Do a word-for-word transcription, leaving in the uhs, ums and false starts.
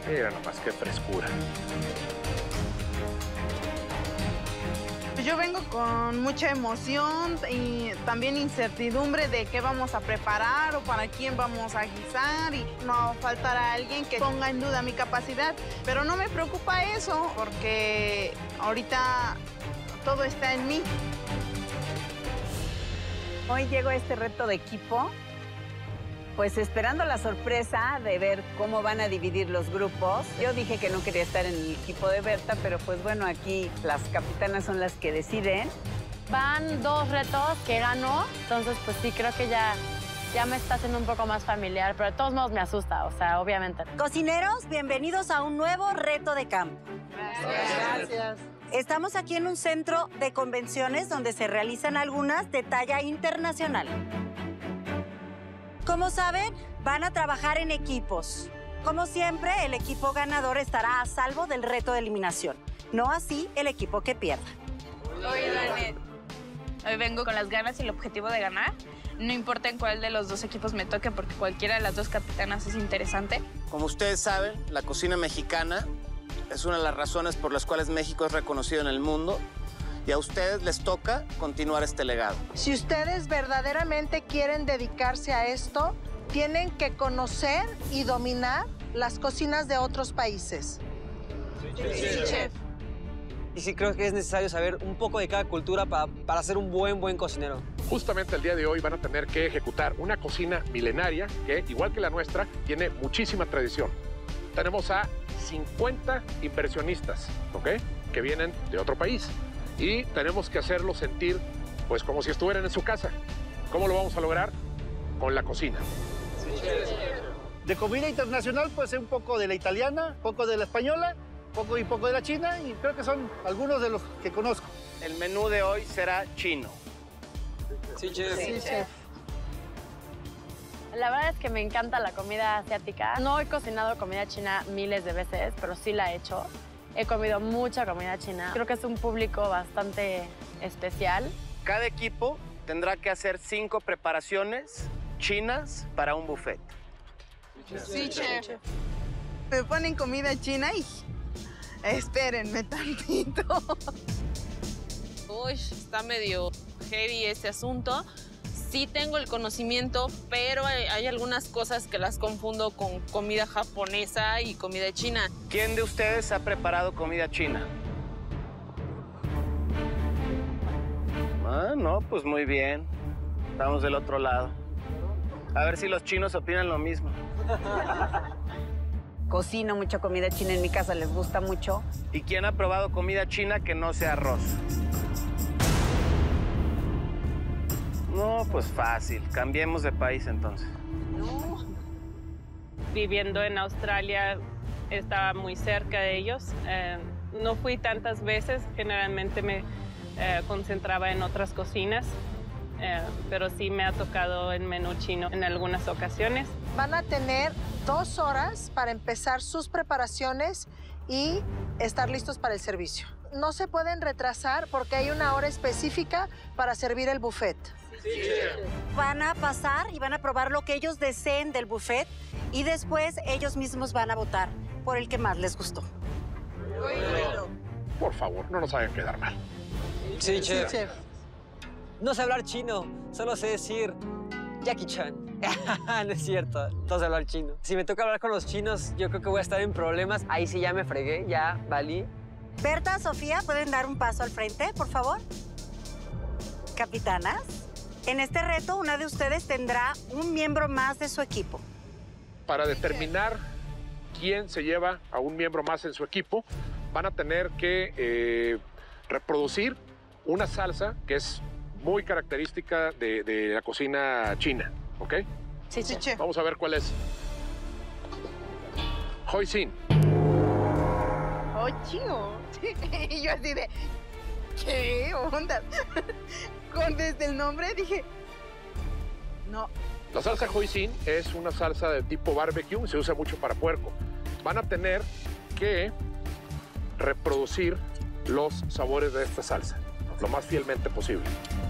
Mira nomás, qué frescura. Yo vengo con mucha emoción y también incertidumbre de qué vamos a preparar o para quién vamos a guisar y no faltará alguien que ponga en duda mi capacidad. Pero no me preocupa eso porque ahorita todo está en mí. Hoy llego a este reto de equipo, pues esperando la sorpresa de ver cómo van a dividir los grupos. Yo dije que no quería estar en el equipo de Berta, pero pues bueno, aquí las capitanas son las que deciden. Van dos retos que ganó, entonces pues sí, creo que ya, ya me está haciendo un poco más familiar, pero de todos modos me asusta, o sea, obviamente. Cocineros, bienvenidos a un nuevo reto de campo. Gracias. Gracias. Estamos aquí en un centro de convenciones donde se realizan algunas de talla internacional. Como saben, van a trabajar en equipos. Como siempre, el equipo ganador estará a salvo del reto de eliminación. No así el equipo que pierda. Hoy, Danet, hoy vengo con las ganas y el objetivo de ganar. No importa en cuál de los dos equipos me toque, porque cualquiera de las dos capitanas es interesante. Como ustedes saben, la cocina mexicana es una de las razones por las cuales México es reconocido en el mundo. Y a ustedes les toca continuar este legado. Si ustedes verdaderamente quieren dedicarse a esto, tienen que conocer y dominar las cocinas de otros países. Sí, sí, chef. Y sí creo que es necesario saber un poco de cada cultura para, para ser un buen, buen cocinero. Justamente el día de hoy van a tener que ejecutar una cocina milenaria que, igual que la nuestra, tiene muchísima tradición. Tenemos a cincuenta inversionistas, ¿ok?, que vienen de otro país. Y tenemos que hacerlos sentir, pues, como si estuvieran en su casa. ¿Cómo lo vamos a lograr? Con la cocina. De comida internacional, pues, un poco de la italiana, un poco de la española, poco y poco de la china, y creo que son algunos de los que conozco. El menú de hoy será chino. Sí, chef. Sí, chef. La verdad es que me encanta la comida asiática. No he cocinado comida china miles de veces, pero sí la he hecho. He comido mucha comida china. Creo que es un público bastante especial. Cada equipo tendrá que hacer cinco preparaciones chinas para un buffet. Sí, chef. Me ponen comida china y espérenme tantito. Uy, está medio heavy este asunto. Sí tengo el conocimiento, pero hay, hay algunas cosas que las confundo con comida japonesa y comida china. ¿Quién de ustedes ha preparado comida china? Ah, no, pues muy bien. Estamos del otro lado. A ver si los chinos opinan lo mismo. Cocino mucha comida china en mi casa, les gusta mucho. ¿Y quién ha probado comida china que no sea arroz? No, pues fácil. Cambiemos de país entonces. No. Viviendo en Australia, estaba muy cerca de ellos. Eh, no fui tantas veces, generalmente me eh, concentraba en otras cocinas, eh, pero sí me ha tocado el menú chino en algunas ocasiones. Van a tener dos horas para empezar sus preparaciones y estar listos para el servicio. No se pueden retrasar porque hay una hora específica para servir el buffet. Sí. Van a pasar y van a probar lo que ellos deseen del buffet y después ellos mismos van a votar por el que más les gustó. Por favor, no nos hagan quedar mal. Sí, chef. Sí, chef. No sé hablar chino, solo sé decir Jackie Chan. No es cierto, no sé hablar chino. Si me toca hablar con los chinos, yo creo que voy a estar en problemas. Ahí sí ya me fregué, ya valí. Berta, Sofía, ¿pueden dar un paso al frente, por favor? Capitanas, en este reto, una de ustedes tendrá un miembro más de su equipo. Para determinar quién se lleva a un miembro más en su equipo, van a tener que eh, reproducir una salsa que es muy característica de, de la cocina china, ¿ok? Sí, sí, chef. Vamos a ver cuál es. Hoisin. Oh, chido. Y yo así de, ¿qué onda? Con desde el nombre dije, no. La salsa hoisin es una salsa de tipo barbecue y se usa mucho para puerco. Van a tener que reproducir los sabores de esta salsa lo más fielmente posible.